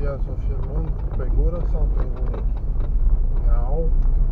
Ia să o filmând pe gură sau pe urechi? Iau.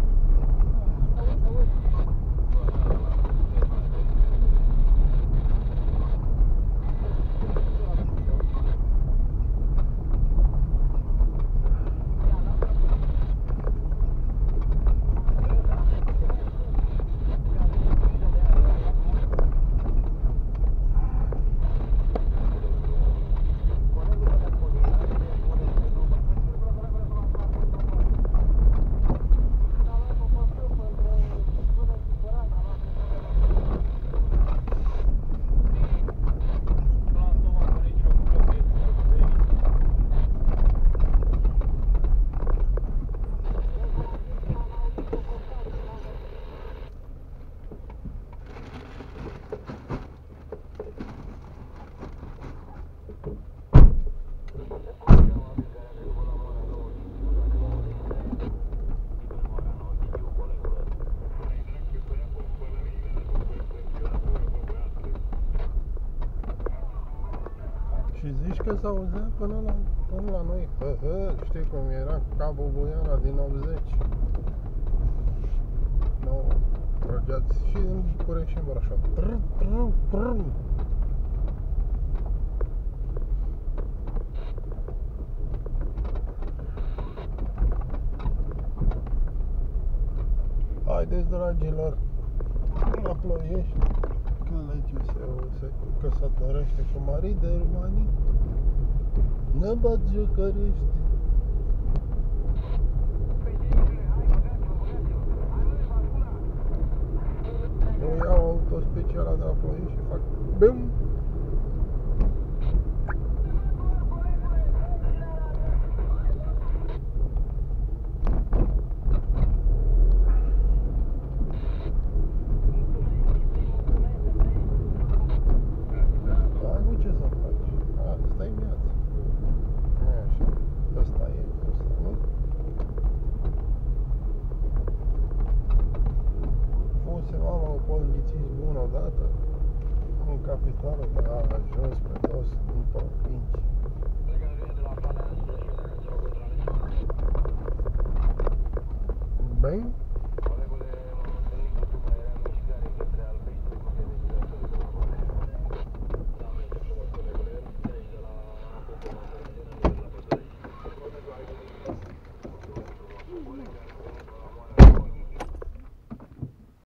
Și zici că s-auzea până la noi. Știi cum era Cabo Buiana din 80? No, trăgeați și în București și în Brașov. Haideți, dragilor, la Ploiești, că Legiu se căsătorește cu Marii de Romanii. Ne bat jucărește. Eu iau auto special de la Ploiești și fac BUM!